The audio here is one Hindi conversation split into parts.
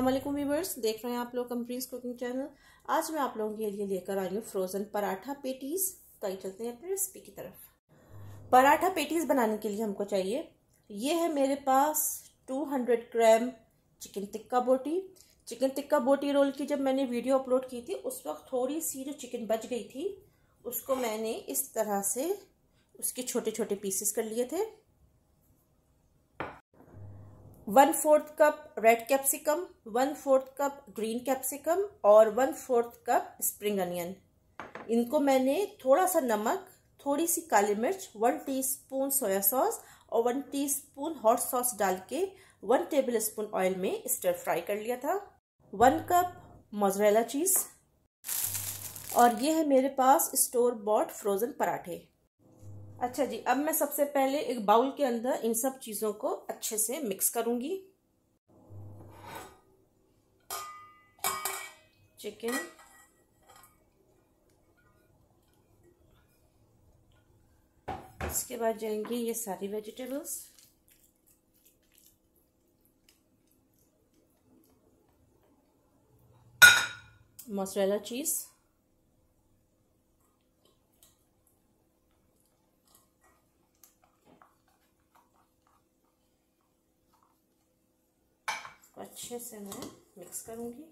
अस्सलाम वालेकुम व्यूअर्स, देख रहे हैं आप लोग कंप्रीज कुकिंग चैनल। आज मैं आप लोगों के लिए लेकर आई हूँ फ्रोज़न पराठा पेटीज़। तो आइए चलते हैं अपनी रेसिपी की तरफ। पराठा पेटीज़ बनाने के लिए हमको चाहिए, ये है मेरे पास 200 ग्राम चिकन टिक्का बोटी। चिकन टिक्का बोटी रोल की जब मैंने वीडियो अपलोड की थी उस वक्त थोड़ी सी जो चिकन बच गई थी उसको मैंने इस तरह से उसके छोटे छोटे पीसेस कर लिए थे। 1/4 cup red capsicum, 1/4 cup green capsicum और 1/4 कप स्प्रिंग अनियन। इनको मैंने थोड़ा सा नमक, थोड़ी सी काली मिर्च, 1 टीस्पून सोया सॉस और 1 टीस्पून हॉट सॉस डाल के 1 टेबलस्पून ऑयल में स्टर फ्राई कर लिया था। 1 कप मोज़रेला चीज़ और ये है मेरे पास स्टोर बॉट फ्रोज़न पराठे। अच्छा जी, अब मैं सबसे पहले एक बाउल के अंदर इन सब चीज़ों को अच्छे से मिक्स करूंगी। चिकन, इसके बाद जाएंगे ये सारी वेजिटेबल्स, मोज़रेला चीज़, अच्छे से मैं मिक्स करूंगी।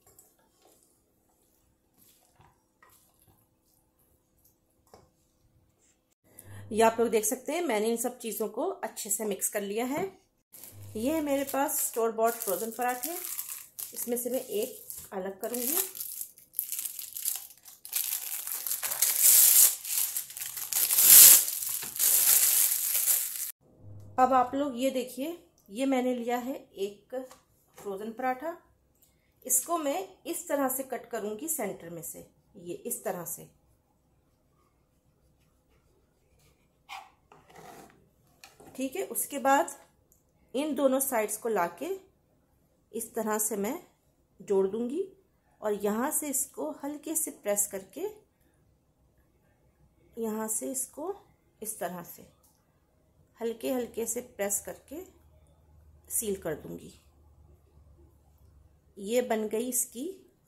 ये आप लोग देख सकते हैं मैंने इन सब चीज़ों को अच्छे से मिक्स कर लिया है। ये है मेरे पास स्टोर बॉट फ्रोज़न पराठे, इसमें से मैं एक अलग करूंगी। अब आप लोग ये देखिए, ये मैंने लिया है एक फ्रोज़न पराठा। इसको मैं इस तरह से कट करूंगी सेंटर में से, ये इस तरह से। ठीक है, उसके बाद इन दोनों साइड्स को लाके इस तरह से मैं जोड़ दूंगी और यहाँ से इसको हल्के से प्रेस करके यहाँ से इसको इस तरह से हल्के हल्के से प्रेस करके सील कर दूंगी। ये बन गई इसकी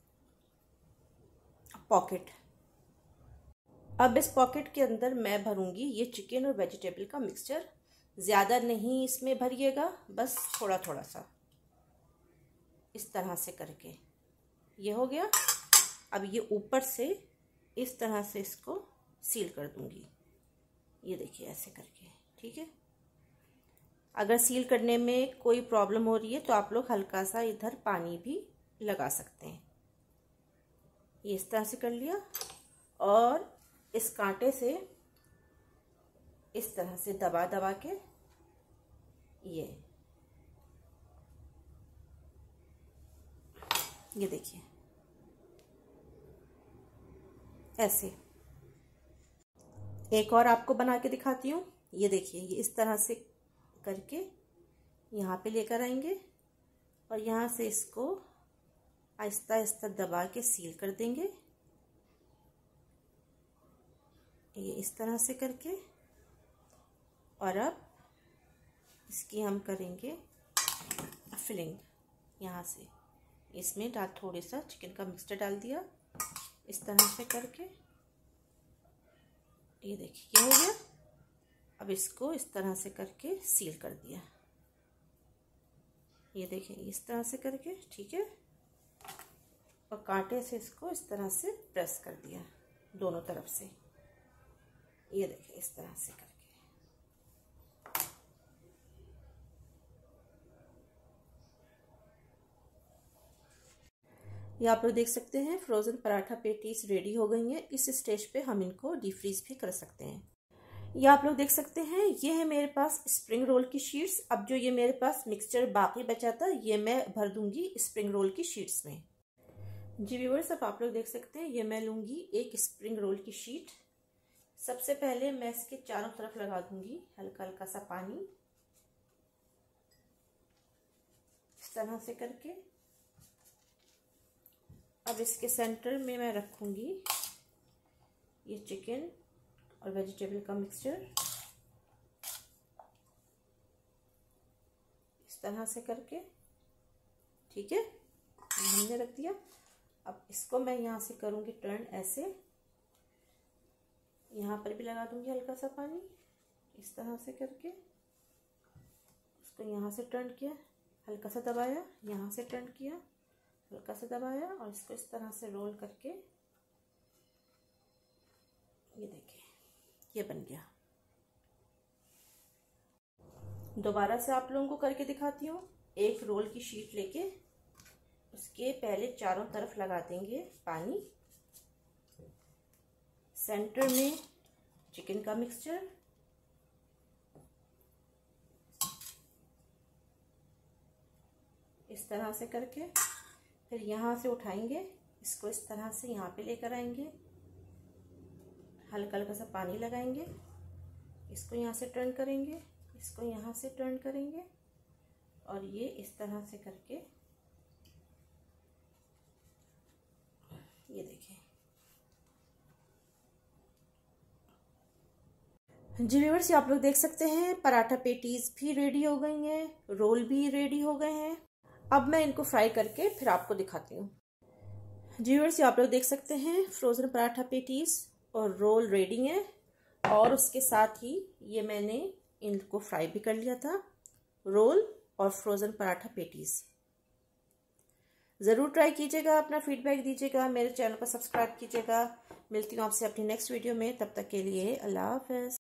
पॉकेट। अब इस पॉकेट के अंदर मैं भरूंगी ये चिकन और वेजिटेबल का मिक्सचर। ज़्यादा नहीं इसमें भरिएगा, बस थोड़ा थोड़ा सा इस तरह से करके। ये हो गया। अब ये ऊपर से इस तरह से इसको सील कर दूंगी, ये देखिए ऐसे करके। ठीक है, अगर सील करने में कोई प्रॉब्लम हो रही है तो आप लोग हल्का सा इधर पानी भी लगा सकते हैं। ये इस तरह से कर लिया और इस कांटे से इस तरह से दबा दबा के ये देखिए ऐसे। एक और आपको बना के दिखाती हूँ। ये देखिए, ये इस तरह से करके यहाँ पे लेकर आएंगे और यहाँ से इसको आहिस्ता आहिस्ता दबा के सील कर देंगे, ये इस तरह से करके। और अब इसकी हम करेंगे फिलिंग। यहाँ से इसमें थोड़ा सा चिकन का मिक्सचर डाल दिया, इस तरह से करके। ये देखिए ये हो गया। अब इसको इस तरह से करके सील कर दिया, ये देखिए इस तरह से करके। ठीक है, और कांटे से इसको इस तरह से प्रेस कर दिया दोनों तरफ से, ये देखिए इस तरह से करके। ये आप लोग देख सकते हैं फ्रोज़न पराठा पेटीज रेडी हो गई हैं। इस स्टेज पे हम इनको डीप फ्रीज भी कर सकते हैं। ये आप लोग देख सकते हैं, ये है मेरे पास स्प्रिंग रोल की शीट्स। अब जो ये मेरे पास मिक्सचर बाकी बचा था ये मैं भर दूंगी स्प्रिंग रोल की शीट्स में। जी व्यूअर्स, अब आप लोग देख सकते हैं ये मैं लूंगी एक स्प्रिंग रोल की शीट। सबसे पहले मैं इसके चारों तरफ लगा दूंगी हल्का हल्का सा पानी, इस तरह से करके। अब इसके सेंटर में मैं रखूंगी ये चिकन और वेजिटेबल का मिक्सचर, इस तरह से करके। ठीक है, हमने रख दिया। अब इसको मैं यहाँ से करूँगी टर्न ऐसे, यहाँ पर भी लगा दूँगी हल्का सा पानी, इस तरह से करके इसको यहाँ से टर्न किया, हल्का सा दबाया, यहाँ से टर्न किया, हल्का सा दबाया और इसको इस तरह से रोल करके ये देखिए ये बन गया। दोबारा से आप लोगों को करके दिखाती हूँ। एक रोल की शीट लेके उसके पहले चारों तरफ लगा देंगे पानी, सेंटर में चिकन का मिक्सचर, इस तरह से करके फिर यहाँ से उठाएंगे, इसको इस तरह से यहाँ पे लेकर आएंगे, हल्का हल्का सा पानी लगाएंगे, इसको यहाँ से टर्न करेंगे, इसको यहाँ से टर्न करेंगे और ये इस तरह से करके ये देखें। जी व्यूअर्स, आप लोग देख सकते हैं पराठा पेटीज भी रेडी हो गई हैं, रोल भी रेडी हो गए हैं। अब मैं इनको फ्राई करके फिर आपको दिखाती हूँ। जी व्यूअर्स, आप लोग देख सकते हैं फ्रोज़न पराठा पेटीज और रोल रेडी है और उसके साथ ही ये मैंने इनको फ्राई भी कर लिया था, रोल और फ्रोज़न पराठा पेटीज। ज़रूर ट्राई कीजिएगा, अपना फीडबैक दीजिएगा, मेरे चैनल को सब्सक्राइब कीजिएगा। मिलती हूँ आपसे अपनी नेक्स्ट वीडियो में, तब तक के लिए अल्लाह हाफ़िज़।